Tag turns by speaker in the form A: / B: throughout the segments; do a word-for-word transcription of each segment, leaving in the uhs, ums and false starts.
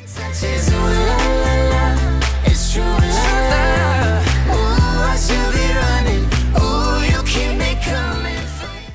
A: Touches, ooh la la la, it's true love. Ooh, I should be running. Ooh, you keep me coming for you.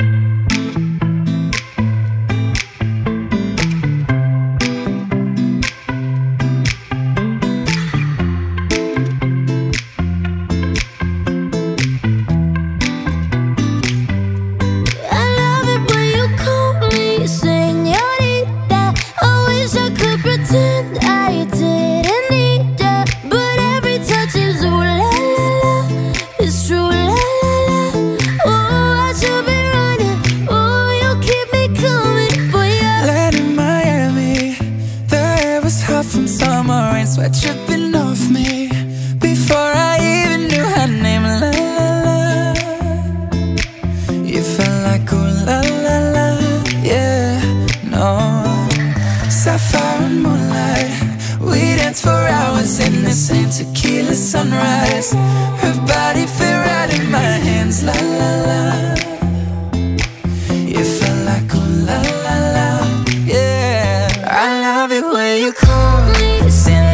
A: I love it when you call me señorita. I wish I could pretend I didn't need ya, but every touch is ooh la la la, it's true la la la. Ooh, I should be running. Ooh, you keep me coming for you.
B: Land in Miami, the air was hot from summer rain, sweat dripping off me before I even knew her name. La la la, you felt like ooh la la la, yeah, no. Sapphire and moonlight, we danced for hours in the same tequila sunrise. Her body fit right in my hands, la la la. You felt like ooh la la la, yeah. I love it when you call me, say